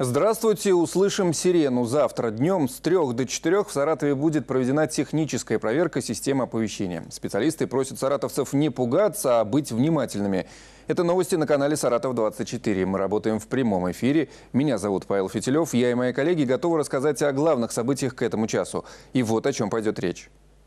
Здравствуйте, услышим сирену. Завтра днем с 3 до 4 в Саратове будет проведена техническая проверка системы оповещения. Специалисты просят саратовцев не пугаться, а быть внимательными. Это новости на канале «Саратов-24». Мы работаем в прямом эфире. Меня зовут Павел Фитилев. Я и мои коллеги готовы рассказать о главных событиях к этому часу. И вот о чем пойдет речь.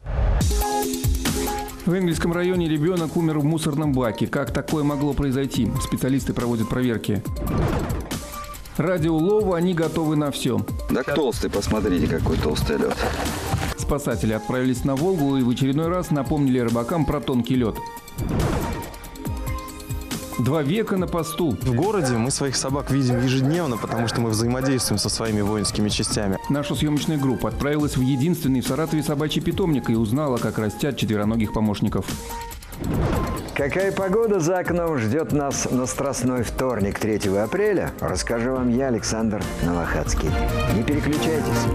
В Энгельском районе ребенок умер в мусорном баке. Как такое могло произойти? Специалисты проводят проверки. Радиоулову они готовы на все. Так толстый, посмотрите, какой толстый лед. Спасатели отправились на Волгу и в очередной раз напомнили рыбакам про тонкий лед. 2 века на посту. В городе мы своих собак видим ежедневно, потому что мы взаимодействуем со своими воинскими частями. Наша съемочная группа отправилась в единственный в Саратове собачий питомник и узнала, как растят четвероногих помощников. Какая погода за окном ждет нас на Страстной вторник, 3 апреля, расскажу вам я, Александр Новохадский. Не переключайтесь.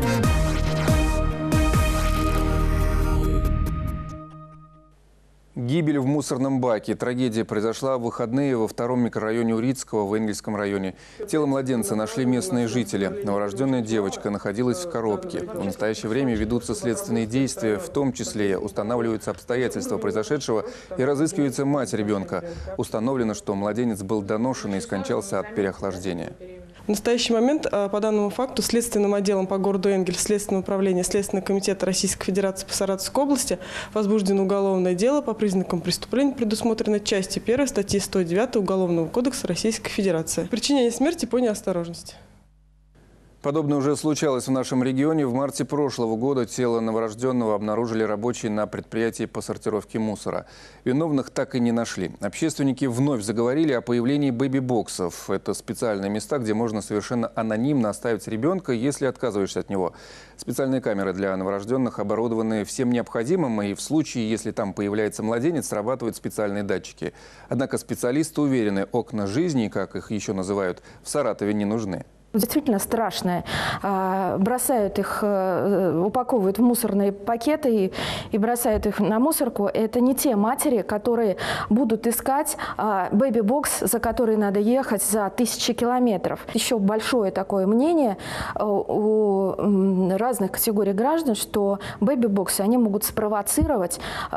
Гибель в мусорном баке. Трагедия произошла в выходные во 2-м микрорайоне Урицкого в Энгельском районе. Тело младенца нашли местные жители. Новорожденная девочка находилась в коробке. В настоящее время ведутся следственные действия, в том числе устанавливаются обстоятельства произошедшего и разыскивается мать ребенка. Установлено, что младенец был доношен и скончался от переохлаждения. В настоящий момент по данному факту следственным отделом по городу Энгель Следственного управления Следственного комитета Российской Федерации по Саратовской области возбуждено уголовное дело по признакам преступления, предусмотрено частью 1 статьи 109 Уголовного кодекса Российской Федерации. Причинение смерти по неосторожности. Подобное уже случалось в нашем регионе. В марте прошлого года тело новорожденного обнаружили рабочие на предприятии по сортировке мусора. Виновных так и не нашли. Общественники вновь заговорили о появлении бэби-боксов. Это специальные места, где можно совершенно анонимно оставить ребенка, если отказываешься от него. Специальные камеры для новорожденных оборудованы всем необходимым, и в случае, если там появляется младенец, срабатывают специальные датчики. Однако специалисты уверены, окна жизни, как их еще называют, в Саратове не нужны. Действительно страшное. Бросают их, упаковывают в мусорные пакеты и бросают их на мусорку. Это не те матери, которые будут искать бэби-бокс, за который надо ехать за 1000 километров. Еще большое такое мнение у разных категорий граждан, что бэби-боксы они могут спровоцировать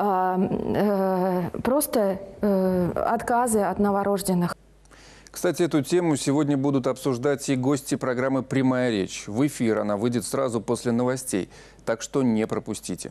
просто отказы от новорожденных. Кстати, эту тему сегодня будут обсуждать и гости программы «Прямая речь». В эфир она выйдет сразу после новостей, так что не пропустите.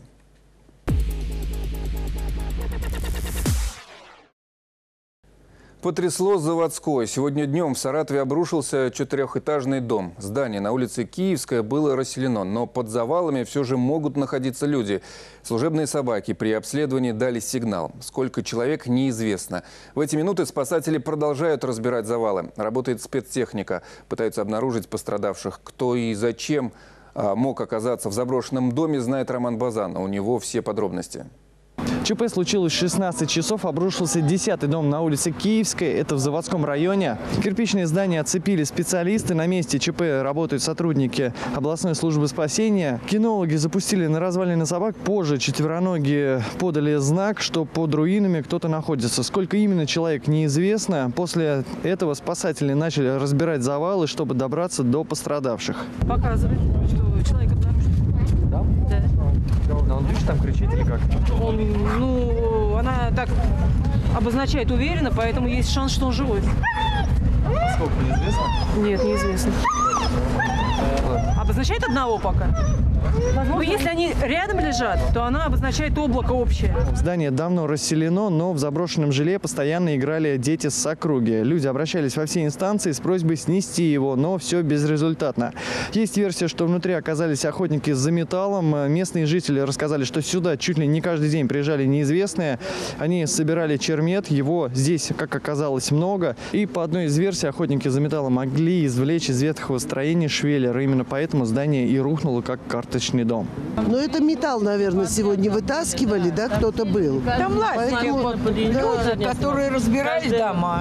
Потрясло заводской. Сегодня днем в Саратове обрушился 4-этажный дом. Здание на улице Киевская было расселено, но под завалами все же могут находиться люди. Служебные собаки при обследовании дали сигнал. Сколько человек – неизвестно. В эти минуты спасатели продолжают разбирать завалы. Работает спецтехника. Пытаются обнаружить пострадавших. Кто и зачем мог оказаться в заброшенном доме, знает Роман Базан. У него все подробности. ЧП случилось в 16 часов, обрушился 10-й дом на улице Киевской, это в Заводском районе. Кирпичные здания оцепили специалисты, на месте ЧП работают сотрудники областной службы спасения. Кинологи запустили на развалины собак, позже четвероногие подали знак, что под руинами кто-то находится. Сколько именно человек, неизвестно. После этого спасатели начали разбирать завалы, чтобы добраться до пострадавших. Показывает, что человек обнаружен. Да? Да. Он дышит, там кричит или как? Она так обозначает уверенно, поэтому есть шанс, что он живой. Сколько, неизвестно? Нет, неизвестно. Обозначает одного пока. Но если они рядом лежат, то она обозначает облако общее. Здание давно расселено, но в заброшенном жилье постоянно играли дети с округи. Люди обращались во все инстанции с просьбой снести его, но все безрезультатно. Есть версия, что внутри оказались охотники за металлом. Местные жители рассказали, что сюда чуть ли не каждый день приезжали неизвестные. Они собирали чермет, его здесь, как оказалось, много. И по одной из версий, охотники за металлом могли извлечь из ветхого строения швеллер. Именно поэтому здание и рухнуло, как карточный дом. Но это металл, наверное, сегодня вытаскивали, да, кто-то был. Там власть, поэтому, люди, которые разбирали дома.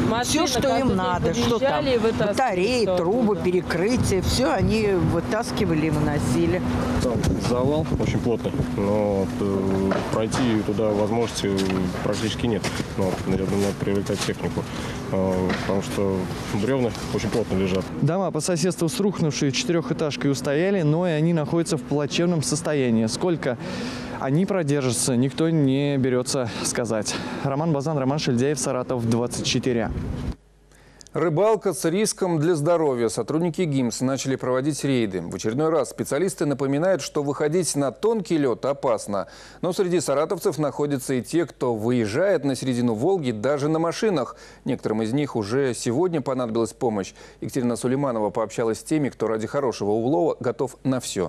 Машина, все, что им надо, что там, батареи, трубы, перекрытия, все они вытаскивали и выносили. Там завал очень плотный, но пройти туда возможности практически нет. Но, наверное, надо привлекать технику, потому что бревна очень плотно лежат. Дома по соседству с рухнувшей четырехэтажкой устояли, но и они находятся в плачевном состоянии. Сколько они продержатся, никто не берется сказать. Роман Базан, Роман Шельдяев, Саратов, 24. Рыбалка с риском для здоровья. Сотрудники ГИМС начали проводить рейды. В очередной раз специалисты напоминают, что выходить на тонкий лед опасно. Но среди саратовцев находятся и те, кто выезжает на середину Волги даже на машинах. Некоторым из них уже сегодня понадобилась помощь. Екатерина Сулейманова пообщалась с теми, кто ради хорошего улова готов на все.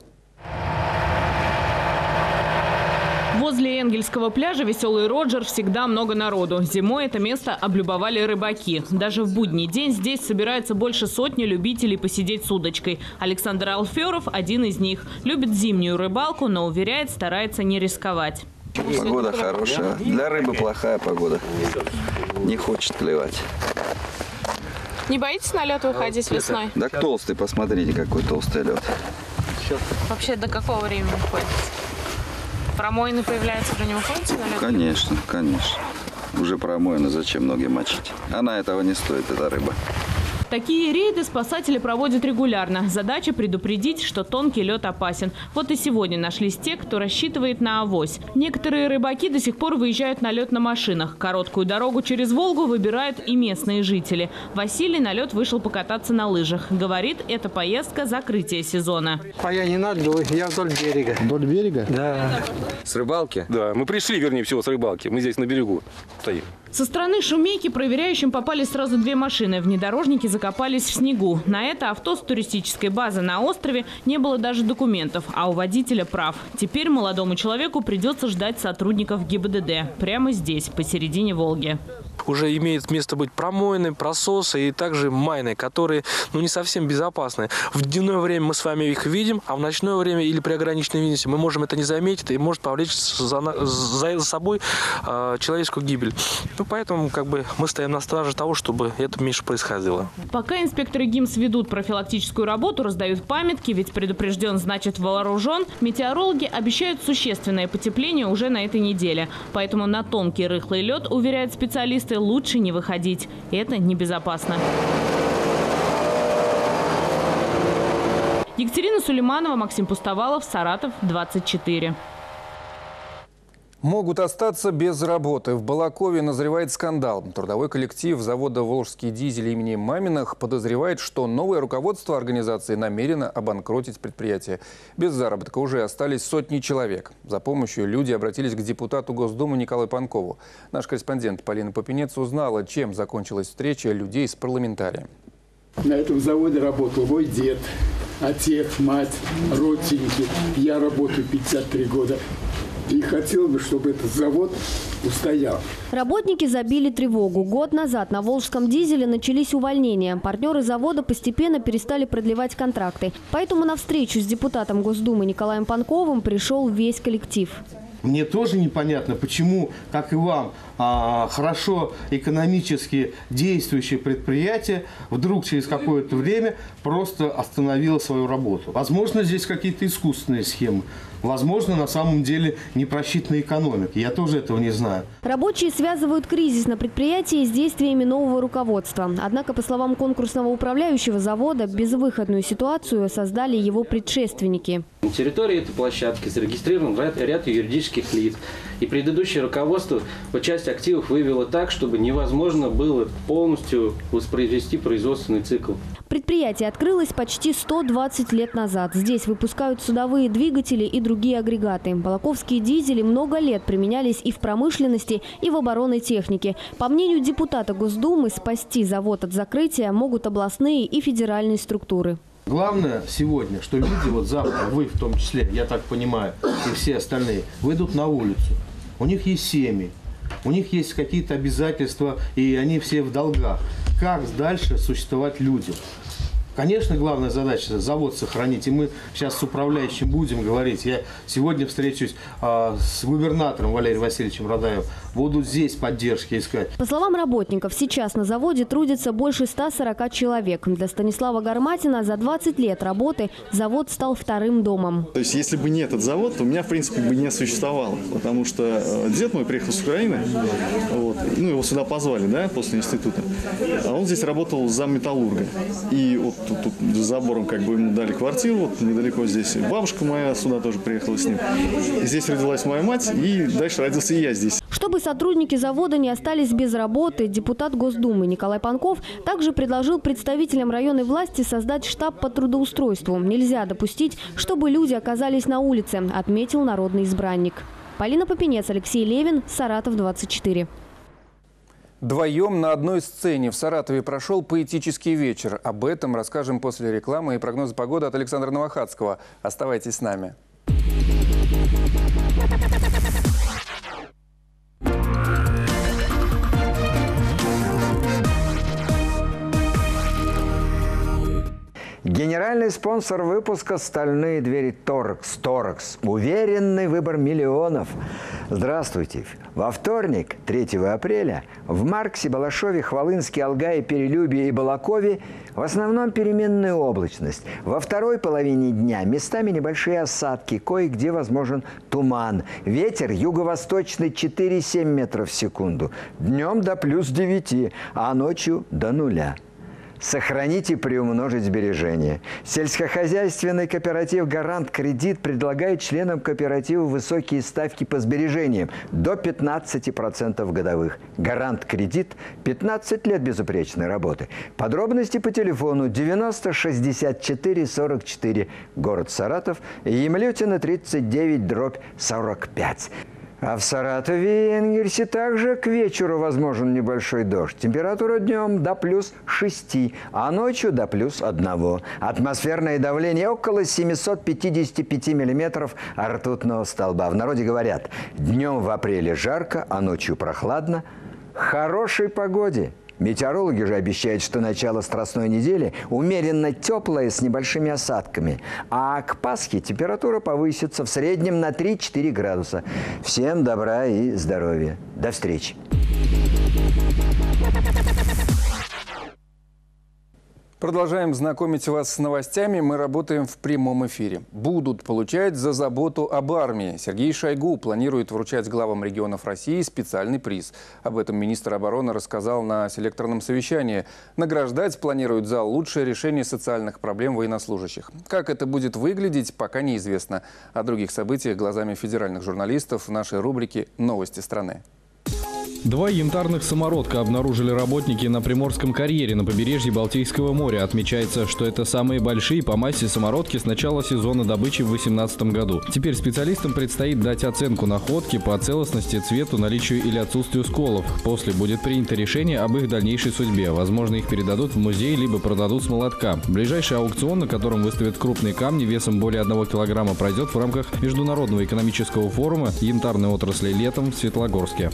Возле Энгельского пляжа «Веселый Роджер» всегда много народу. Зимой это место облюбовали рыбаки. Даже в будний день здесь собирается больше сотни любителей посидеть с удочкой. Александр Алферов – один из них. Любит зимнюю рыбалку, но, уверяет, старается не рисковать. Погода хорошая. Для рыбы плохая погода. Не хочет клевать. Не боитесь на лед выходить весной? Да толстый, посмотрите, какой толстый лед. Вообще до какого времени ходите? Промоины появляются, уже не выходите на лед? Конечно, конечно. Уже промоины, зачем ноги мочить? Она этого не стоит, эта рыба. Такие рейды спасатели проводят регулярно. Задача предупредить, что тонкий лед опасен. Вот и сегодня нашлись те, кто рассчитывает на авось. Некоторые рыбаки до сих пор выезжают на лед на машинах. Короткую дорогу через Волгу выбирают и местные жители. Василий на лед вышел покататься на лыжах. Говорит, это поездка – закрытие сезона. А я не на льду, я вдоль берега. Вдоль берега? Да. С рыбалки? Да, мы пришли, вернее всего, с рыбалки. Мы здесь на берегу стоим. Со стороны Шумейки проверяющим попали сразу две машины. Внедорожники закопались в снегу. На это авто с туристической базы на острове не было даже документов, а у водителя прав. Теперь молодому человеку придется ждать сотрудников ГИБДД. Прямо здесь, посередине Волги. Уже имеет место быть промоины, прососы и также майны, которые не совсем безопасны. В дневное время мы с вами их видим, а в ночное время или при ограниченной видимости мы можем это не заметить и может повлечь за собой человеческую гибель. Поэтому мы стоим на страже того, чтобы это меньше происходило. Пока инспекторы ГИМС ведут профилактическую работу, раздают памятки, ведь предупрежден, значит вооружен, метеорологи обещают существенное потепление уже на этой неделе. Поэтому на тонкий рыхлый лед, уверяют специалисты, лучше не выходить. Это небезопасно. Екатерина Сулейманова, Максим Пустовалов, Саратов, 24. Могут остаться без работы. В Балакове назревает скандал. Трудовой коллектив завода «Волжский дизель» имени Маминых подозревает, что новое руководство организации намерено обанкротить предприятие. Без заработка уже остались сотни человек. За помощью люди обратились к депутату Госдумы Николаю Панкову. Наш корреспондент Полина Попенец узнала, чем закончилась встреча людей с парламентарием. На этом заводе работал мой дед, отец, мать, родственники. Я работаю 53 года. И хотел бы, чтобы этот завод устоял. Работники забили тревогу. Год назад на «Волжском дизеле» начались увольнения. Партнеры завода постепенно перестали продлевать контракты. Поэтому на встречу с депутатом Госдумы Николаем Панковым пришел весь коллектив. Мне тоже непонятно, почему, как и вам, хорошо экономически действующее предприятие вдруг через какое-то время просто остановило свою работу. Возможно, здесь какие-то искусственные схемы. Возможно, на самом деле не просчитана экономика. Я тоже этого не знаю. Рабочие связывают кризис на предприятии с действиями нового руководства. Однако, по словам конкурсного управляющего завода, безвыходную ситуацию создали его предшественники. На территории этой площадки зарегистрирован ряд юридических лиц. И предыдущее руководство по части активов вывело так, чтобы невозможно было полностью воспроизвести производственный цикл. Предприятие открылось почти 120 лет назад. Здесь выпускают судовые двигатели и другие агрегаты. Балаковские дизели много лет применялись и в промышленности, и в оборонной технике. По мнению депутата Госдумы, спасти завод от закрытия могут областные и федеральные структуры. Главное сегодня, что люди, завтра, вы в том числе, я так понимаю, и все остальные, выйдут на улицу. У них есть семьи, у них есть какие-то обязательства, и они все в долгах. Как дальше существовать людям? Конечно, главная задача – завод сохранить. И мы сейчас с управляющим будем говорить. Я сегодня встречусь с губернатором Валерием Васильевичем Радаевым. Будут здесь поддержки искать. По словам работников, сейчас на заводе трудится больше 140 человек. Для Станислава Гарматина за 20 лет работы завод стал вторым домом. То есть, если бы не этот завод, то у меня, в принципе, бы не существовало. Потому что дед мой приехал с Украины, вот, ну, его сюда позвали, да, после института. А он здесь работал замметаллурга. И вот тут за забором как бы ему дали квартиру, вот недалеко здесь. Бабушка моя сюда тоже приехала с ним. И здесь родилась моя мать, и дальше родился и я здесь. Чтобы сотрудники завода не остались без работы, депутат Госдумы Николай Панков также предложил представителям районной власти создать штаб по трудоустройству. Нельзя допустить, чтобы люди оказались на улице, отметил народный избранник. Полина Попенец, Алексей Левин, Саратов, 24. Вдвоем на одной сцене в Саратове прошел поэтический вечер. Об этом расскажем после рекламы и прогноза погоды от Александра Новохадского. Оставайтесь с нами. Генеральный спонсор выпуска «Стальные двери Торекс». Уверенный выбор миллионов. Здравствуйте. Во вторник, 3 апреля, в Марксе, Балашове, Хвалынске, Алгае, Перелюбе и Балакове в основном переменная облачность. Во второй половине дня местами небольшие осадки, кое-где возможен туман. Ветер юго-восточный 4,7 метров в секунду. Днем до плюс 9, а ночью до 0. Сохранить и приумножить сбережения. Сельскохозяйственный кооператив «Гарант Кредит» предлагает членам кооператива высокие ставки по сбережениям до 15% годовых. «Гарант Кредит» – 15 лет безупречной работы. Подробности по телефону 90 64 44, город Саратов, Емлютина 39/45. А в Саратове и Энгельсе также к вечеру возможен небольшой дождь. Температура днем до плюс 6, а ночью до плюс 1. Атмосферное давление около 755 миллиметров ртутного столба. В народе говорят, днем в апреле жарко, а ночью прохладно. Хорошей погоде! Метеорологи же обещают, что начало Страстной недели умеренно теплое с небольшими осадками. А к Пасхе температура повысится в среднем на 3-4 градуса. Всем добра и здоровья. До встречи. Продолжаем знакомить вас с новостями. Мы работаем в прямом эфире. Будут получать за заботу об армии. Сергей Шойгу планирует вручать главам регионов России специальный приз. Об этом министр обороны рассказал на селекторном совещании. Награждать планируют за лучшее решение социальных проблем военнослужащих. Как это будет выглядеть, пока неизвестно. О других событиях глазами федеральных журналистов в нашей рубрике «Новости страны». 2 янтарных самородка обнаружили работники на Приморском карьере на побережье Балтийского моря. Отмечается, что это самые большие по массе самородки с начала сезона добычи в 2018 году. Теперь специалистам предстоит дать оценку находки по целостности, цвету, наличию или отсутствию сколов. После будет принято решение об их дальнейшей судьбе. Возможно, их передадут в музей, либо продадут с молотка. Ближайший аукцион, на котором выставят крупные камни весом более 1 килограмма, пройдет в рамках Международного экономического форума янтарной отрасли летом в Светлогорске.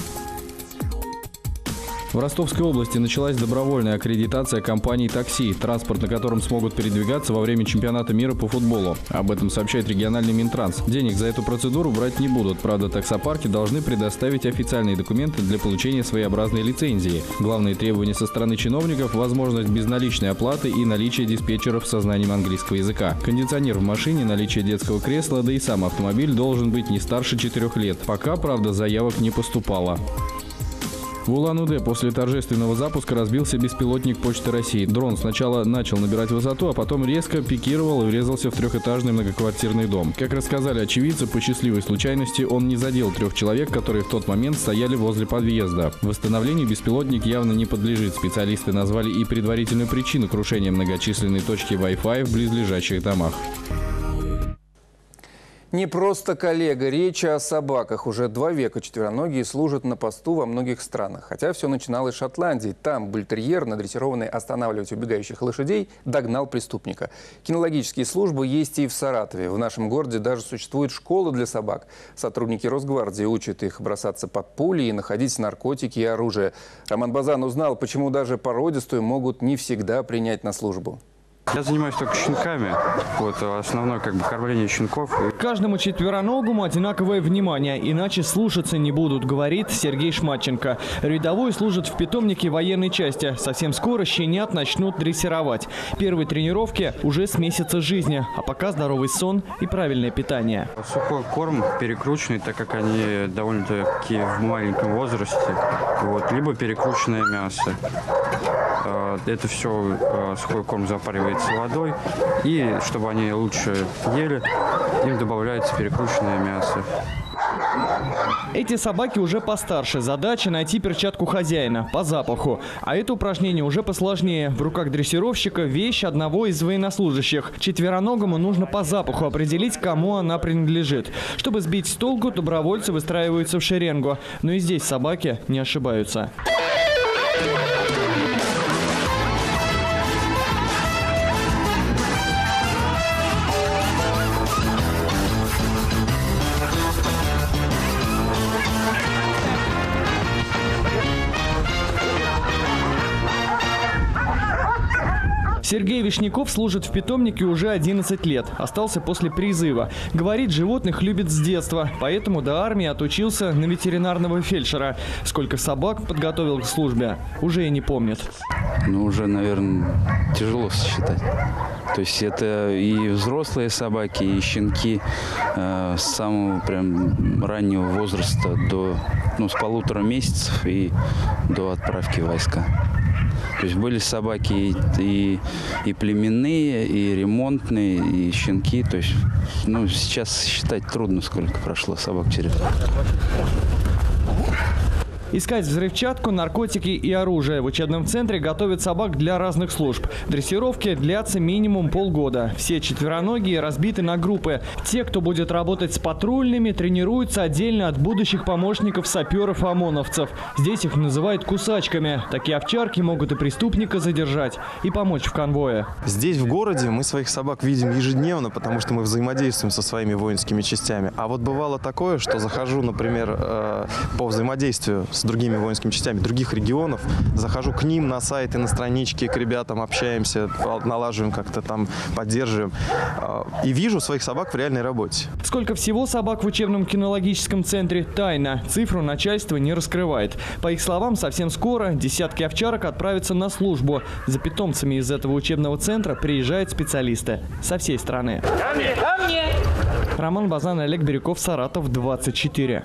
В Ростовской области началась добровольная аккредитация компаний такси, транспорт на котором смогут передвигаться во время чемпионата мира по футболу. Об этом сообщает региональный Минтранс. Денег за эту процедуру брать не будут. Правда, таксопарки должны предоставить официальные документы для получения своеобразной лицензии. Главные требования со стороны чиновников – возможность безналичной оплаты и наличие диспетчеров со знанием английского языка. Кондиционер в машине, наличие детского кресла, да и сам автомобиль должен быть не старше 4 лет. Пока, правда, заявок не поступало. В Улан-Удэ после торжественного запуска разбился беспилотник Почты России. Дрон сначала начал набирать высоту, а потом резко пикировал и врезался в 3-этажный многоквартирный дом. Как рассказали очевидцы, по счастливой случайности он не задел 3 человек, которые в тот момент стояли возле подъезда. Восстановлению беспилотник явно не подлежит. Специалисты назвали и предварительную причину крушения многочисленной точки Wi-Fi в близлежащих домах. Не просто коллега, речь о собаках. Уже 2 века четвероногие служат на посту во многих странах. Хотя все начиналось в Шотландии. Там бультерьер, надрессированный останавливать убегающих лошадей, догнал преступника. Кинологические службы есть и в Саратове. В нашем городе даже существует школа для собак. Сотрудники Росгвардии учат их бросаться под пули и находить наркотики и оружие. Роман Базан узнал, почему даже породистую могут не всегда принять на службу. Я занимаюсь только щенками. Вот основное кормление щенков. Каждому четвероногому одинаковое внимание, иначе слушаться не будут, говорит Сергей Шматченко. Рядовой служит в питомнике военной части. Совсем скоро щенят начнут дрессировать. Первые тренировки уже с месяца жизни, а пока здоровый сон и правильное питание. Сухой корм перекрученный, так как они довольно-таки в маленьком возрасте. Вот, либо перекрученное мясо. Это все сухой корм запаривается водой. И чтобы они лучше ели, им добавляется перекрученное мясо. Эти собаки уже постарше. Задача найти перчатку хозяина по запаху. А это упражнение уже посложнее. В руках дрессировщика вещь одного из военнослужащих. Четвероногому нужно по запаху определить, кому она принадлежит. Чтобы сбить с толку, добровольцы выстраиваются в шеренгу. Но и здесь собаки не ошибаются. Сергей Вишняков служит в питомнике уже 11 лет. Остался после призыва. Говорит, животных любит с детства, поэтому до армии отучился на ветеринарного фельдшера. Сколько собак подготовил к службе, уже и не помнит. Уже, наверное, тяжело сосчитать. То есть это и взрослые собаки, и щенки с самого прям раннего возраста до с 1,5 месяцев и до отправки в войска. То есть были собаки и племенные, и ремонтные, и щенки. То есть, сейчас считать трудно, сколько прошло собак через это. Искать взрывчатку, наркотики и оружие. В учебном центре готовят собак для разных служб. Дрессировки длятся минимум полгода. Все четвероногие разбиты на группы. Те, кто будет работать с патрульными, тренируются отдельно от будущих помощников саперов и ОМОНовцев. Здесь их называют кусачками. Такие овчарки могут и преступника задержать, и помочь в конвое. Здесь, в городе, мы своих собак видим ежедневно, потому что мы взаимодействуем со своими воинскими частями. А вот бывало такое, что захожу, например, по взаимодействию с другими воинскими частями других регионов, захожу к ним на сайты, на странички, к ребятам общаемся, налаживаем как-то там, поддерживаем. И вижу своих собак в реальной работе. Сколько всего собак в учебном кинологическом центре – тайна. Цифру начальство не раскрывает. По их словам, совсем скоро десятки овчарок отправятся на службу. За питомцами из этого учебного центра приезжают специалисты со всей страны. Ко мне! Ко мне! Роман Базан, Олег Бирюков, Саратов, 24.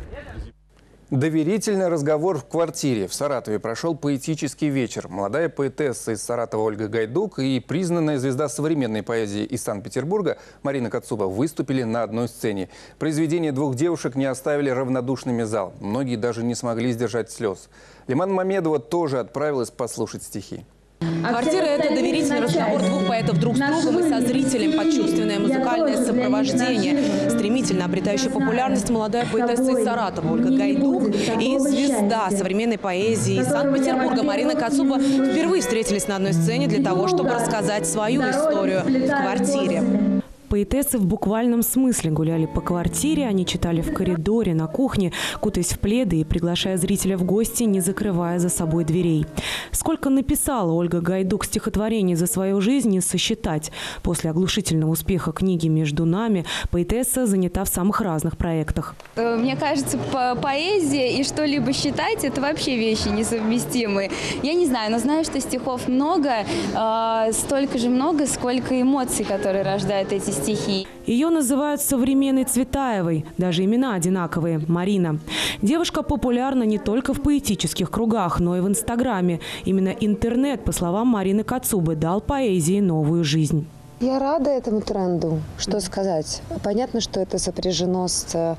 Доверительный разговор в квартире. В Саратове прошел поэтический вечер. Молодая поэтесса из Саратова Ольга Гайдук и признанная звезда современной поэзии из Санкт-Петербурга Марина Кацуба выступили на одной сцене. Произведения двух девушек не оставили равнодушными зал. Многие даже не смогли сдержать слез. Лиман Мамедова тоже отправилась послушать стихи. Квартира – это доверительный разговор двух поэтов друг с другом и со зрителем под чувственное музыкальное сопровождение. Стремительно обретающая популярность молодая поэтесса из Саратова Ольга Гайдук и звезда современной поэзии из Санкт-Петербурга Марина Кацуба впервые встретились на одной сцене для того, чтобы рассказать свою историю в квартире. Поэтессы в буквальном смысле гуляли по квартире, они читали в коридоре, на кухне, кутаясь в пледы и приглашая зрителя в гости, не закрывая за собой дверей. Сколько написала Ольга Гайдук стихотворений за свою жизнь, не сосчитать. После оглушительного успеха книги «Между нами» поэтесса занята в самых разных проектах. Мне кажется, поэзия и что-либо считать – это вообще вещи несовместимые. Я не знаю, но знаю, что стихов много, столько же много, сколько эмоций, которые рождают эти стихи. Ее называют современной Цветаевой, даже имена одинаковые – Марина. Девушка популярна не только в поэтических кругах, но и в Инстаграме. Именно интернет, по словам Марины Кацубы, дал поэзии новую жизнь. Я рада этому тренду. Что сказать? Понятно, что это сопряжено с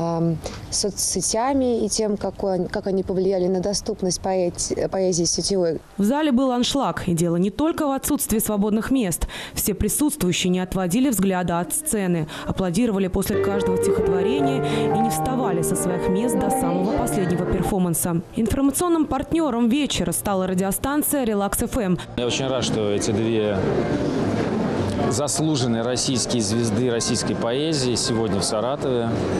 соцсетями и тем, как они повлияли на доступность поэзии сетевой. В зале был аншлаг. И дело не только в отсутствии свободных мест. Все присутствующие не отводили взгляда от сцены, аплодировали после каждого стихотворения и не вставали со своих мест до самого последнего перформанса. Информационным партнером вечера стала радиостанция «Релакс ФМ». Я очень рад, что эти две заслуженные российские звезды российской поэзии сегодня в Саратове.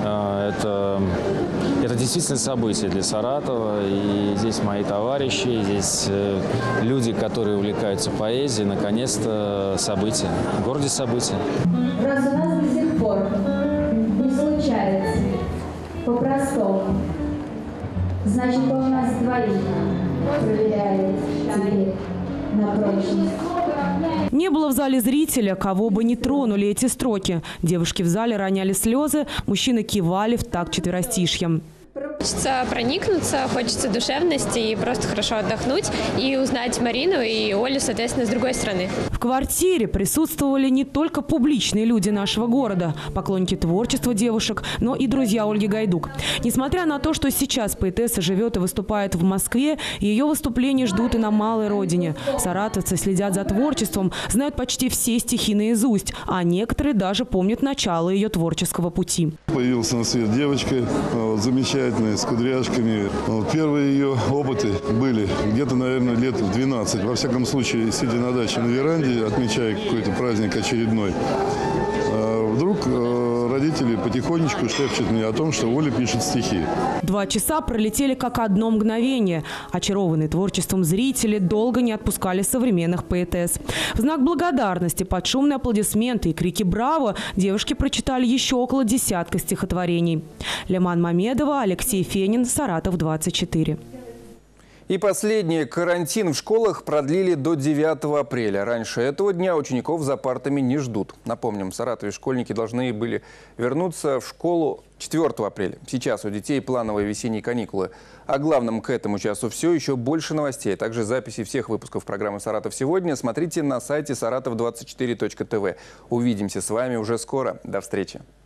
Это действительно событие для Саратова. И здесь мои товарищи, здесь люди, которые увлекаются поэзией. Наконец-то событие. В городе событие. Раз у нас до сих пор не случается по-простому, значит, у нас двоих проверяют теперь на прочность. Не было в зале зрителя, кого бы не тронули эти строки. Девушки в зале роняли слезы, мужчины кивали в такт четверостишьям. Хочется проникнуться, хочется душевности и просто хорошо отдохнуть и узнать Марину и Олю, соответственно, с другой стороны. В квартире присутствовали не только публичные люди нашего города, поклонники творчества девушек, но и друзья Ольги Гайдук. Несмотря на то, что сейчас поэтесса живет и выступает в Москве, ее выступления ждут и на малой родине. Саратовцы следят за творчеством, знают почти все стихи наизусть, а некоторые даже помнят начало ее творческого пути. Появилась на свет девочка, замечательная, с кудряшками. Первые ее опыты были где-то, наверное, лет в 12. Во всяком случае, сидя на даче на веранде, отмечая какой-то праздник очередной, вдруг родители потихонечку шепчут мне о том, что Оля пишет стихи. 2 часа пролетели как одно мгновение. Очарованные творчеством зрители долго не отпускали современных поэтесс. В знак благодарности под шумные аплодисменты и крики «Браво!» девушки прочитали еще около десятка стихотворений. Леман Мамедова, Алексей Фенин, Саратов 24. И последнее. Карантин в школах продлили до 9 апреля. Раньше этого дня учеников за партами не ждут. Напомним, в Саратове школьники должны были вернуться в школу 4 апреля. Сейчас у детей плановые весенние каникулы. О главном к этому часу все. Еще больше новостей, а также записи всех выпусков программы «Саратов сегодня» смотрите на сайте saratov24.tv. Увидимся с вами уже скоро. До встречи.